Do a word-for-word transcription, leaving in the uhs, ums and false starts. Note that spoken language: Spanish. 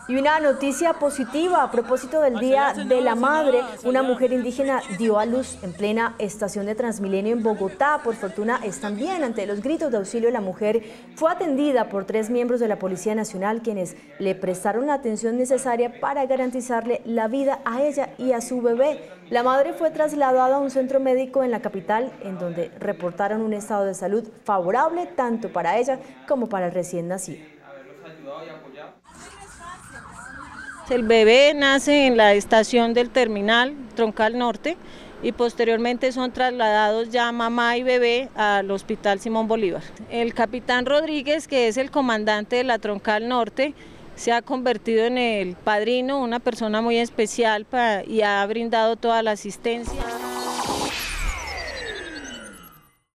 Y una noticia positiva a propósito del Día de la Madre. Una mujer indígena dio a luz en plena estación de Transmilenio en Bogotá. Por fortuna están bien. Ante los gritos de auxilio, la mujer fue atendida por tres miembros de la Policía Nacional, quienes le prestaron la atención necesaria para garantizarle la vida a ella y a su bebé. La madre fue trasladada a un centro médico en la capital, en donde reportaron un estado de salud favorable tanto para ella como para el recién nacido. El bebé nace en la estación del terminal Troncal Norte y posteriormente son trasladados ya mamá y bebé al Hospital Simón Bolívar. El capitán Rodríguez, que es el comandante de la Troncal Norte, se ha convertido en el padrino, una persona muy especial para, y ha brindado toda la asistencia.